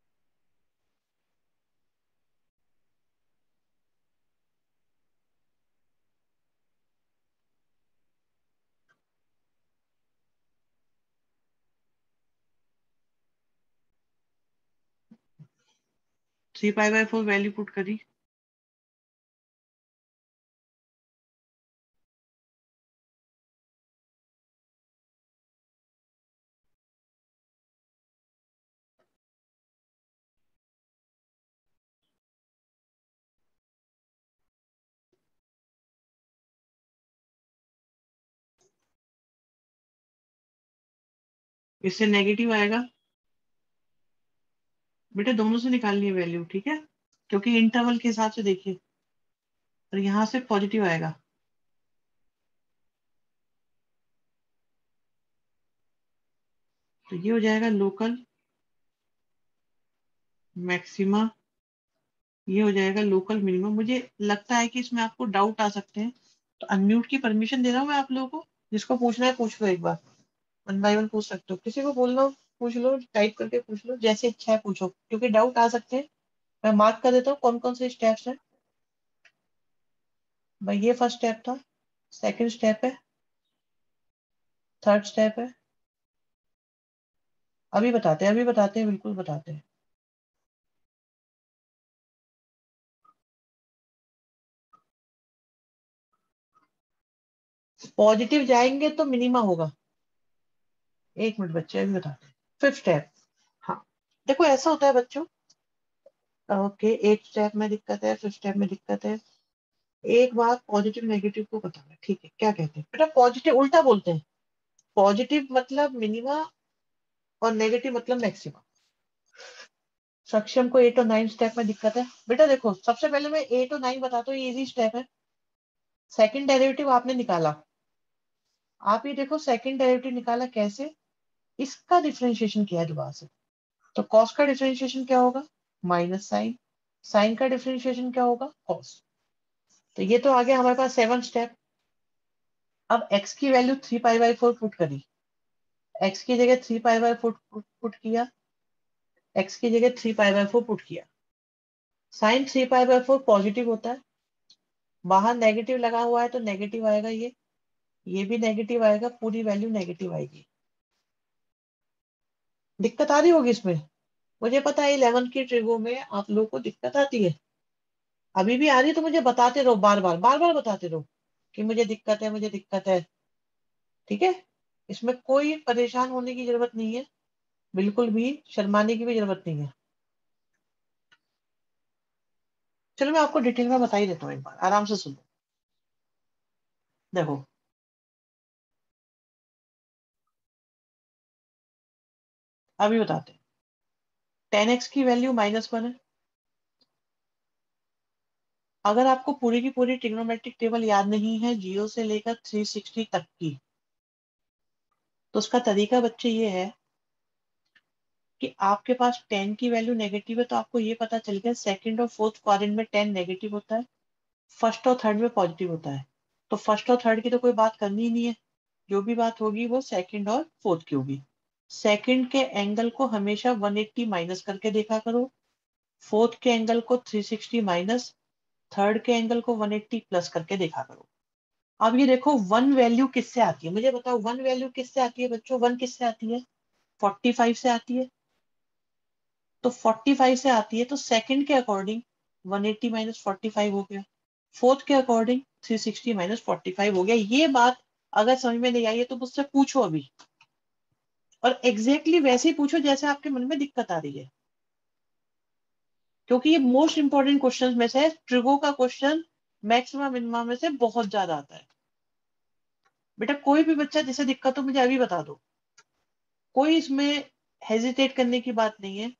Three pi by four value put करी, इससे नेगेटिव आएगा। बेटा दोनों से निकालनी है वैल्यू, ठीक है, क्योंकि इंटरवल के हिसाब से देखिए, और यहां से पॉजिटिव आएगा। तो ये हो जाएगा लोकल मैक्सिमा, ये हो जाएगा लोकल मिनिमम। मुझे लगता है कि इसमें आपको डाउट आ सकते हैं, तो अनम्यूट की परमिशन दे रहा हूँ मैं आप लोगों को, जिसको पूछना है पूछ लो, एक बार वन बाय वन पूछ सकते हो, किसी को बोल लो पूछ लो, टाइप करके पूछ लो, जैसे इच्छा है पूछो, क्योंकि डाउट आ सकते हैं। मैं मार्क कर देता हूँ कौन कौन से स्टेप्स हैं। भाई ये फर्स्ट स्टेप था, सेकंड स्टेप है, थर्ड स्टेप है। अभी बताते हैं, अभी बताते हैं, बिल्कुल बताते हैं। पॉजिटिव जाएंगे तो मिनिमा होगा। एक मिनट बच्चे, अभी बताते हैं। फिफ्थ स्टेप, हाँ देखो ऐसा होता है बच्चों, ओके एट स्टेप में दिक्कत है, फिफ्थ स्टेप में दिक्कत है। एक बात पॉजिटिव नेगेटिव को बताना, ठीक है, क्या कहते हैं बेटा, पॉजिटिव उल्टा बोलते हैं, पॉजिटिव मतलब मिनिमा और नेगेटिव मतलब मैक्सिमा। सक्षम को एट और नाइन स्टेप में दिक्कत है। बेटा देखो सबसे पहले मैं एट और नाइन बताता हूँ, ये इजी स्टेप है। सेकंड डेरिवेटिव आपने निकाला, आप ये देखो सेकंड डेरिवेटिव निकाला कैसे, इसका डिफरेंशिएशन किया है दोबारा से। तो कॉस का डिफरेंशिएशन क्या होगा, माइनस साइन, साइन का डिफरेंशिएशन क्या होगा, कॉस। तो ये तो आ गया हमारे पास सेवन स्टेप। अब x की value three pi by four put करी, x की जगह three pi by four put किया, x की जगह three pi by four put किया। Sine three pi by four positive होता है, बाहर नेगेटिव लगा हुआ है तो नेगेटिव आएगा, ये ये भी नेगेटिव आएगा, पूरी वैल्यू नेगेटिव आएगी। दिक्कत आ रही होगी इसमें, मुझे पता है इलेवन की ट्रिगो में आप लोगों को दिक्कत आती है, अभी भी आ रही है, तो मुझे बताते रहो, बार बार बार बार बताते रहो कि मुझे दिक्कत है, मुझे दिक्कत है, ठीक है। इसमें कोई परेशान होने की जरूरत नहीं है, बिल्कुल भी शर्माने की भी जरूरत नहीं है। चलो मैं आपको डिटेल में बता ही देता हूँ, एक बार आराम से सुनो। देखो अभी बताते हैं, टेन एक्स की वैल्यू माइनस वन है। अगर आपको पूरी की पूरी ट्रिग्नोमेट्रिक टेबल याद नहीं है जीरो से लेकर थ्री सिक्सटी तक की, तो उसका तरीका बच्चे ये है कि आपके पास टेन की वैल्यू नेगेटिव है, तो आपको ये पता चल गया सेकंड और फोर्थ क्वाड्रेंट में टेन नेगेटिव होता है, फर्स्ट और थर्ड में पॉजिटिव होता है। तो फर्स्ट और थर्ड की तो कोई बात करनी ही नहीं है, जो भी बात होगी वो सेकंड और फोर्थ की होगी। सेकंड के एंगल को हमेशा वन एट्टी माइनस करके देखा करो, फोर्थ के एंगल को थ्री सिक्सटी माइनस, थर्ड के एंगल को वन एट्टी प्लस करके देखा करो। अब ये देखो वन वैल्यू किससे आती है, मुझे बताओ वन वैल्यू किससे आती है बच्चों, वन किससे आती है, फोर्टी फाइव से आती है। तो फोर्टी फाइव से आती है, तो सेकंड के according one eighty minus forty five हो गया, फोर्थ के according three sixty minus forty five हो गया। ये बात अगर समझ में नहीं आई है तो मुझसे पूछो अभी, और एग्जैक्टली exactly वैसे ही पूछो जैसे आपके मन में दिक्कत आ रही है, क्योंकि ये मोस्ट इंपॉर्टेंट क्वेश्चन में से है, ट्रिगो का क्वेश्चन मैक्सिमम मिनिमम में से बहुत ज्यादा आता है। बेटा कोई भी बच्चा जिसे दिक्कत हो मुझे अभी बता दो, कोई इसमें हेजिटेट करने की बात नहीं है,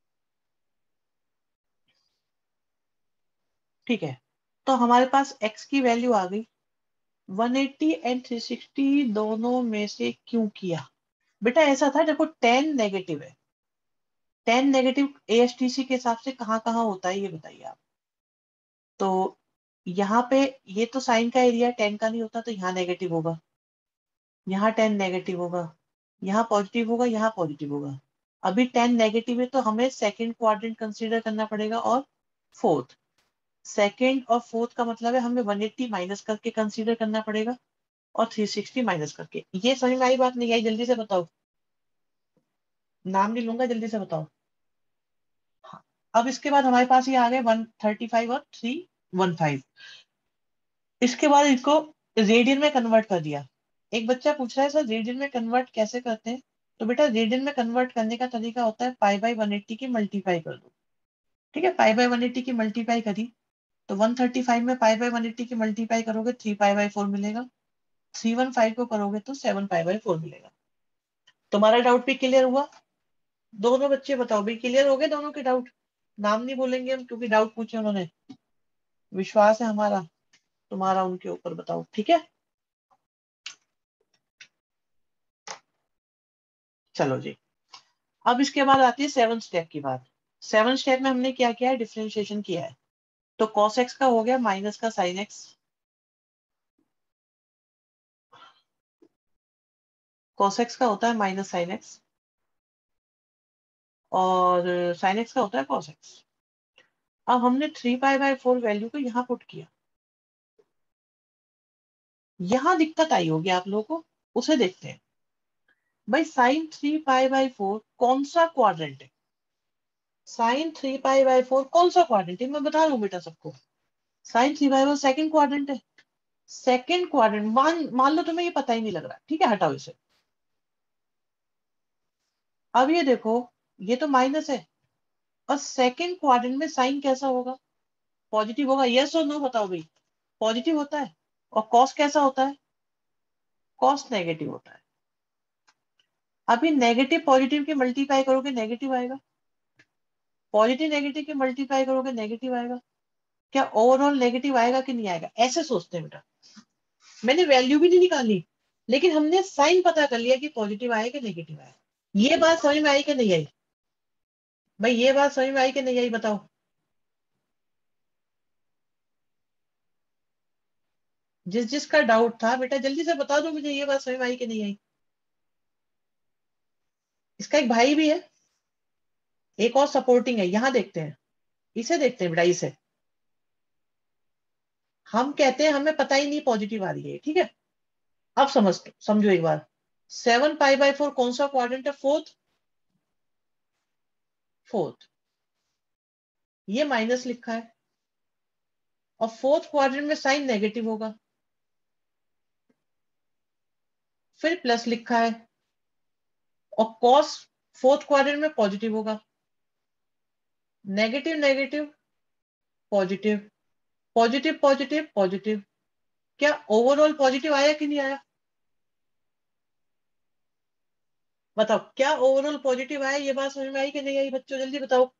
ठीक है। तो हमारे पास x की वैल्यू आ गई, one eighty and three sixty दोनों में से क्यों किया। बेटा ऐसा था, देखो टेन नेगेटिव है, टेन नेगेटिव एएसटीसी के हिसाब से कहाँ कहाँ होता है ये बताइए आप। तो यहाँ पे ये तो साइन का एरिया टेन का नहीं होता, तो यहाँ नेगेटिव होगा, यहाँ टेन नेगेटिव होगा, यहाँ पॉजिटिव होगा, यहाँ पॉजिटिव होगा। अभी टेन नेगेटिव है तो हमें सेकंड क्वाड्रेंट कंसीडर करना पड़ेगा, और फोर्थ। सेकंड और फोर्थ का मतलब है हमें वन एट्टी माइनस करके कंसीडर करना पड़ेगा, और थ्री सिक्सटी माइनस करके। ये समझ में आई बात, नहीं आई जल्दी से बताओ, नाम नहीं लूंगा, जल्दी से बताओ। हाँ। अब इसके बाद हमारे पास ये आ गए वन थर्टी फाइव और थ्री वन फाइव। इसके बाद इसको रेडियन में कन्वर्ट कर दिया। एक बच्चा पूछ रहा है सर रेडियन में कन्वर्ट कैसे करते हैं, तो बेटा रेडियन में कन्वर्ट करने का तरीका होता है पाई बाई वन एट्टी की मल्टीप्लाई कर दो, ठीक है। पाई बाई वन एट्टी की मल्टीप्लाई करी, तो वन थर्टी फाइव में पाई बाई वन एट्टी की मल्टीप्लाई करोगे थ्री पाई बाई फोर मिलेगा, थ्री वन फाइव को करोगे तो सेवन पाई बाई फोर मिलेगा। तुम्हारा डाउट भी क्लियर हुआ? दोनों बच्चे बताओ भाई, क्लियर हो गए दोनों के डाउट? नाम नहीं बोलेंगे हम क्योंकि डाउट पूछे उन्होंने, विश्वास है हमारा तुम्हारा उनके ऊपर। बताओ ठीक है। चलो जी, अब इसके बाद आती है सेवन स्टेप की बात। सेवन स्टेप में हमने क्या किया है, डिफरेंशिएशन किया है। तो cos x का हो गया माइनस का साइन एक्स, cos x का होता है माइनस साइन एक्स, और साइन एक्स का होता है cos x। अब हमने three pi by four value को यहाँ पुट किया। यहां दिक्कत आई होगी आप लोगों को, उसे देखते हैं। भाई sine three pi by four कौन सा क्वाड्रेंट है? Sine three pi by four कौन सा क्वाड्रेंट है, मैं बता रहा हूँ बेटा सबको। Sine three by four second quadrant है। सेकंड क्वाड्रेंट मान मान लो तुम्हें ये पता ही नहीं लग रहा, ठीक है, हटाओ इसे। अब ये देखो, ये तो माइनस है, और सेकंड क्वाड्रेंट में साइन कैसा होगा? पॉजिटिव होगा, यस और नो बताओ भाई। पॉजिटिव होता है। और कॉस कैसा होता है? कॉस नेगेटिव होता है। अभी नेगेटिव पॉजिटिव की मल्टीप्लाई करोगे नेगेटिव आएगा, पॉजिटिव नेगेटिव की मल्टीप्लाई करोगे नेगेटिव आएगा। क्या ओवरऑल नेगेटिव आएगा कि नहीं आएगा? ऐसे सोचते हैं बेटा। मैंने वैल्यू भी नहीं निकाली, लेकिन हमने साइन पता कर लिया कि पॉजिटिव आया कि नेगेटिव आया। ये बात समझ में आई कि नहीं आई? भाई ये बात समझ में आई कि नहीं आई बताओ? जिस जिसका डाउट था बेटा जल्दी से बता दो मुझे, ये बात समझ में आई कि नहीं आई? इसका एक भाई भी है, एक और सपोर्टिंग है, यहां देखते हैं, इसे देखते हैं बेटा, इसे। हम कहते हैं हमें पता ही नहीं पॉजिटिव आ रही है, ठीक है। अब समझ समझो एक बार। सेवन पाई बाय फोर कौन सा क्वाड्रेंट है? फोर्थ। फोर्थ। ये माइनस लिखा है, और फोर्थ क्वाड्रेंट में साइन नेगेटिव होगा। फिर प्लस लिखा है, और कॉस फोर्थ क्वाड्रेंट में पॉजिटिव होगा। Negative negative positive, positive positive positive. क्या ओवरऑल पॉजिटिव आया कि नहीं आया? बताओ, क्या ओवरऑल पॉजिटिव आया? ये बात समझ में आई कि नहीं आई बच्चों, जल्दी बताओ।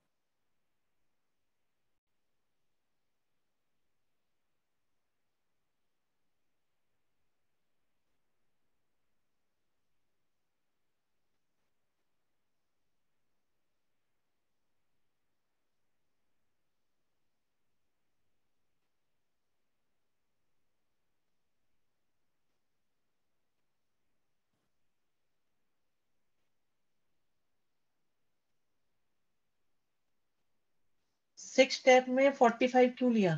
सिक्स स्टेप में फोर्टी फाइव क्यों लिया?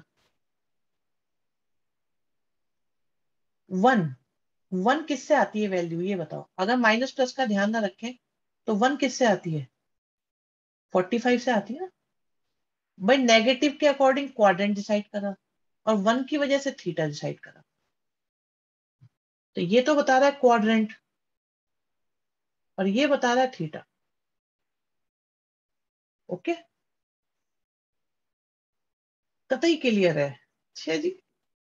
वन। वन किससे आती है वैल्यू, ये बताओ। अगर माइनस प्लस का ध्यान ना रखें तो वन किससे आती है? फोर्टी फाइव से आती है ना। भाई नेगेटिव के अकॉर्डिंग क्वाड्रेंट डिसाइड करा, और वन की वजह से थीटा डिसाइड करा। तो ये तो बता रहा है क्वाड्रेंट, और ये बता रहा है थीटा। ओके, कतई क्लियर है। अच्छा जी,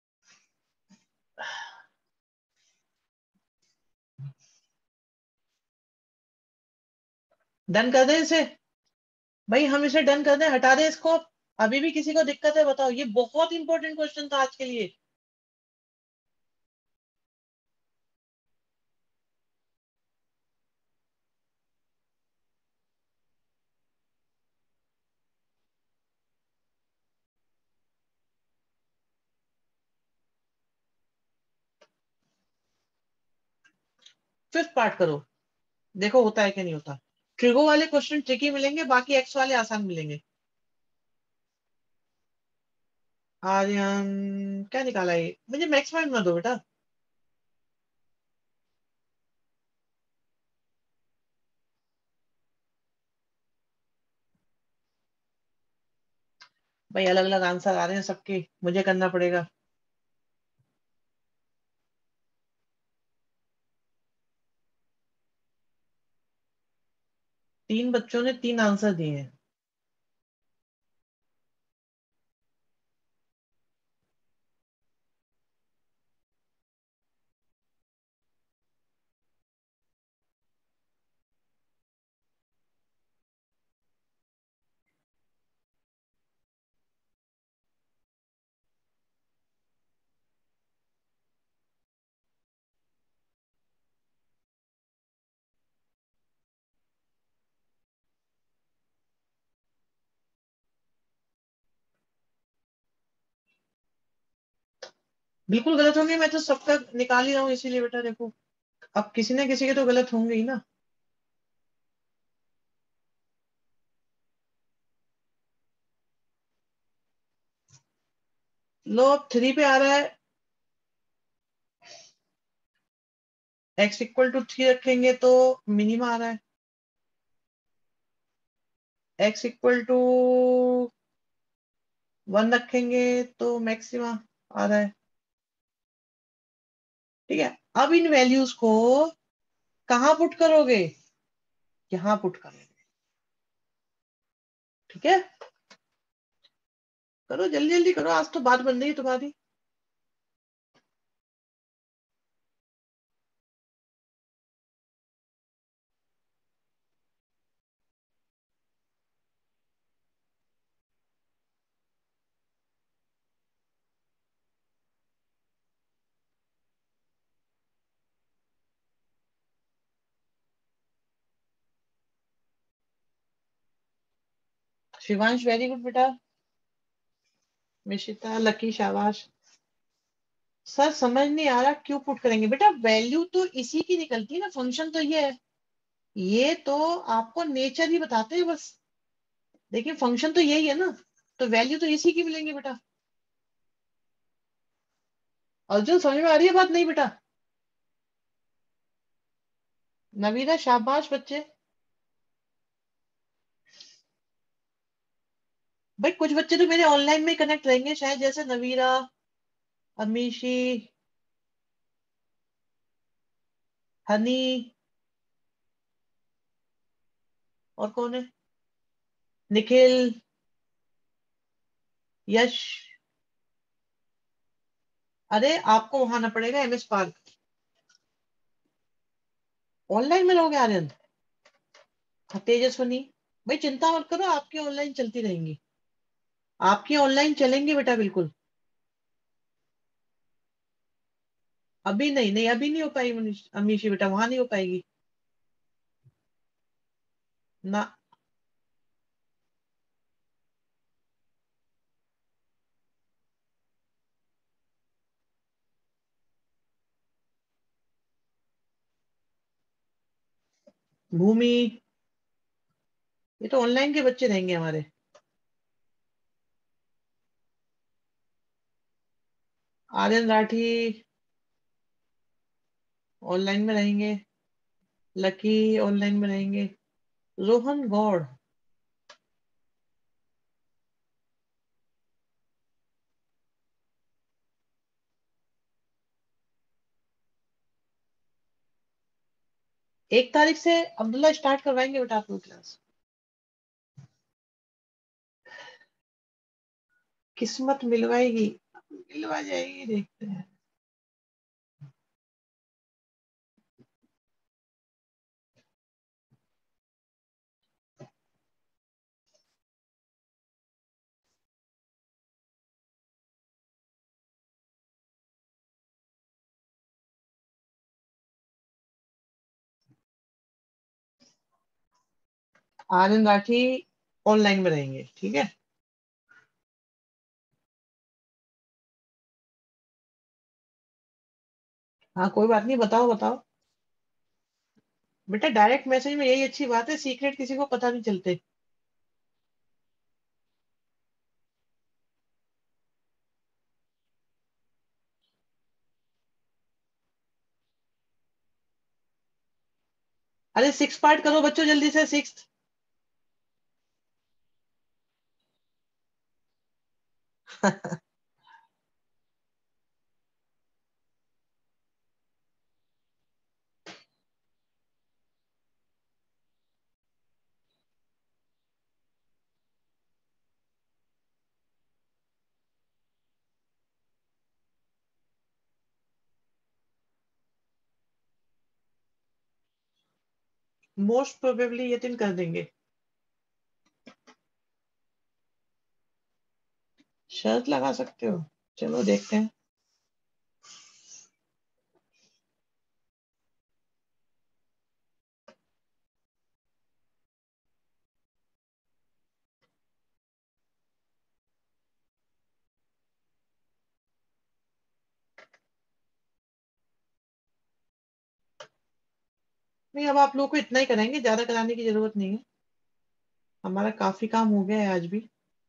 डन कर दें इसे? भाई हम इसे डन कर दें, हटा दें इसको? अभी भी किसी को दिक्कत है बताओ, ये बहुत इंपॉर्टेंट क्वेश्चन था आज के लिए। फिफ्थ पार्ट करो, देखो होता है कि नहीं होता। ट्रिगो वाले क्वेश्चन ट्रिकी मिलेंगे, बाकी एक्स वाले आसान मिलेंगे। आर्यन क्या निकाला है? मुझे मैक्स पॉइंट मत दो बेटा। भाई अलग अलग आंसर आ रहे हैं सबके, मुझे करना पड़ेगा। तीन बच्चों ने तीन आंसर दिए हैं। बिल्कुल गलत होंगे, मैं तो सबका निकाल ही रहा हूँ इसीलिए बेटा देखो। अब किसी ना किसी के तो गलत होंगे ही ना। लो अब थ्री पे आ रहा है, एक्स इक्वल टू थ्री रखेंगे तो मिनिमा आ रहा है, एक्स इक्वल टू वन रखेंगे तो मैक्सिमा आ रहा है। ठीक है, अब इन वैल्यूज को कहाँ पुट करोगे, यहाँ पुट करोगे। ठीक है, करो जल्दी जल्दी करो, आज तो बात बन रही है तुम्हारी। शिवांश वेरी गुड बेटा। मिशिता लकी शाबाश। सर समझ नहीं आ रहा क्यों पुट करेंगे बेटा, वैल्यू तो इसी की निकलती है ना, फंक्शन तो ये है, ये तो आपको नेचर ही बताते हैं बस। देखिए फंक्शन तो यही है ना, तो वैल्यू तो इसी की मिलेंगी बेटा। अर्जुन समझ में आ रही है बात नहीं बेटा? नवीरा शाबाश बच्चे। भाई कुछ बच्चे तो मेरे ऑनलाइन में कनेक्ट रहेंगे शायद, जैसे नवीरा, अमीशी, हनी, और कौन है, निखिल, यश। अरे आपको वहां आना पड़ेगा एम एस पार्क। ऑनलाइन में रहोगे आर्यन? हाँ, तेजस्वनी। भाई चिंता मत करो, आपकी ऑनलाइन चलती रहेंगी, आपकी ऑनलाइन चलेंगी बेटा बिल्कुल। अभी नहीं, नहीं अभी नहीं हो पाएगी मनीष अमीशी बेटा, वहां नहीं हो पाएगी ना। भूमि, ये तो ऑनलाइन के बच्चे रहेंगे हमारे। आर्यन राठी ऑनलाइन में रहेंगे, लकी ऑनलाइन में रहेंगे, रोहन गौड़। एक तारीख से अब्दुल्ला स्टार्ट करवाएंगे बेटा आप लोग क्लास। किस्मत मिलवाएगी, मिलवा जाएगी, देखते हैं। आनंद राठी ऑनलाइन में रहेंगे, ठीक है। हाँ कोई बात नहीं, बताओ बताओ। बेटा डायरेक्ट मैसेज में यही अच्छी बात है, सीक्रेट किसी को पता नहीं चलते। अरे सिक्स पार्ट करो बच्चों जल्दी से, सिक्स। मोस्ट प्रोबेबली ये दिन कर देंगे। शर्त लगा सकते हो, चलो देखते हैं। नहीं, अब आप लोग को इतना ही कराएंगे, ज्यादा कराने की जरूरत नहीं है, हमारा काफी काम हो गया है आज भी।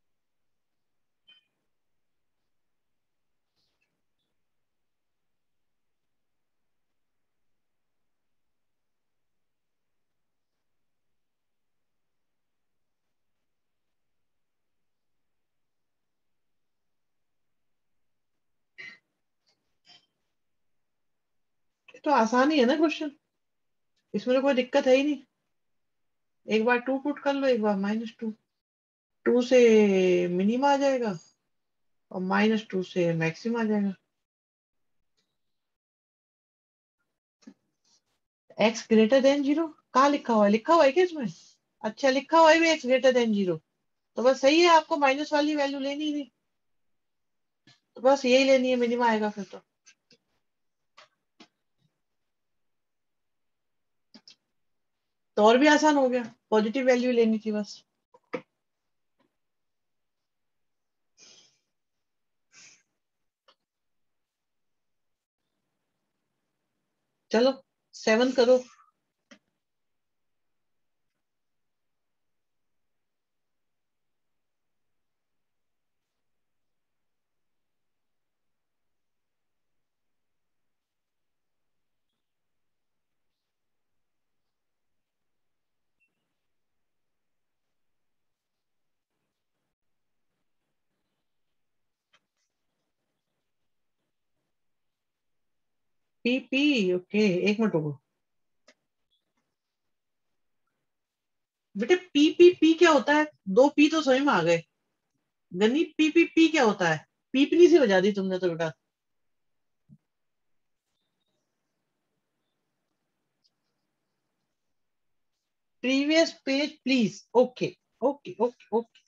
ये तो आसान ही है ना क्वेश्चन, इसमें तो कोई दिक्कत है ही नहीं। एक बार टू पुट कर लो, एक बार माइनस टू, टू से मिनिमा आ जाएगा और माइनस टू से मैक्सिम आ जाएगा। एक्स ग्रेटर देन जीरो, कहाँ लिखा हुआ है, लिखा हुआ है क्या इसमें? अच्छा, लिखा हुआ है भी एक्स ग्रेटर देन जीरो, तो बस सही है, आपको माइनस वाली वैल्यू लेनी ही नहीं, तो बस यही लेनी है, मिनिमा आएगा फिर तो। तो और भी आसान हो गया, पॉजिटिव वैल्यू लेनी थी बस। चलो, सेवन करो। पी पी, ओके, एक मिनट रुको। बेटे पी पी पी क्या होता है? दो पी तो समझ में आ गए, गनी पी पी पी क्या होता है? पीपनी सी बजा दी तुमने तो बेटा। Previous page please, okay okay okay okay.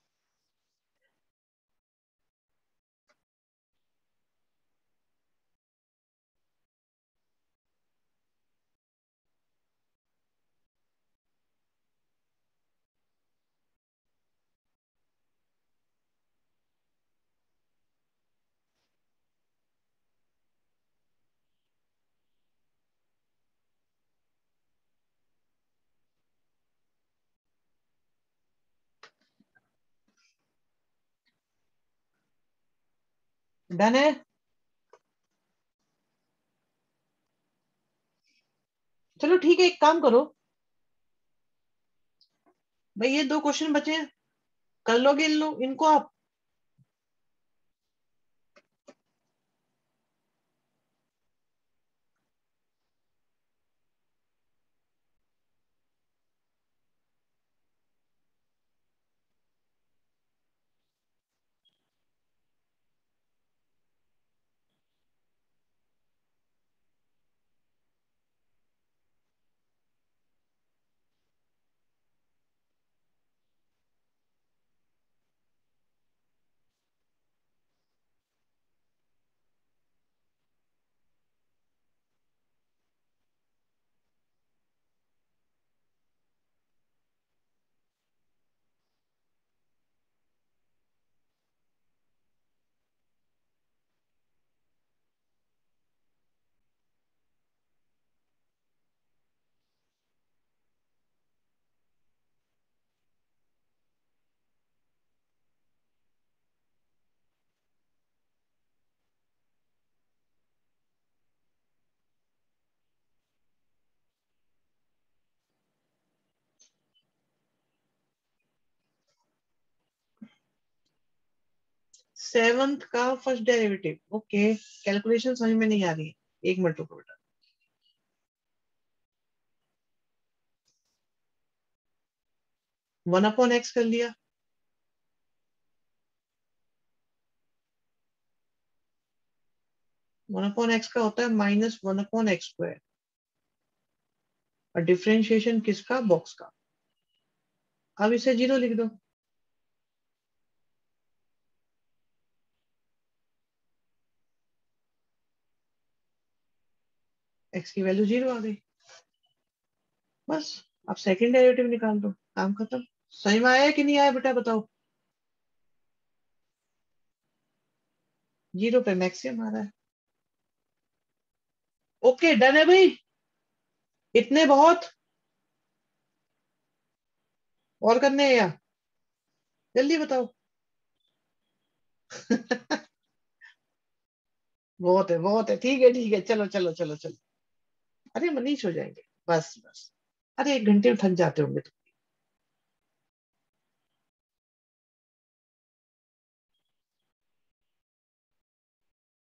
Done है। चलो ठीक है, एक काम करो भाई, ये दो क्वेश्चन बचे हैं, कर लोगे इन लोग इनको आप? सेवंथ का फर्स्ट डेरिवेटिव, ओके, कैलकुलेशन समझ में नहीं आ रही है, एक मिनट रुको बेटा। वन अपॉन एक्स कर लिया, वन अपॉन एक्स का होता है minus one upon x square, और डिफरेंशिएशन किसका, बॉक्स का। अब इसे जीरो लिख दो, एक्स की वैल्यू जीरो आ गई, बस। अब सेकंड डेरिवेटिव निकाल दो, काम खत्म। सही में आया कि नहीं आया बेटा, बताओ। जीरो पे मैक्सिमम आ रहा है। ओके, डन है भाई। इतने बहुत और करने हैं या जल्दी बताओ। बहुत है, बहुत है, ठीक है ठीक है, चलो चलो चलो चलो। अरे मनीष हो जाएंगे, बस बस। अरे एक घंटे में थक जाते होंगे।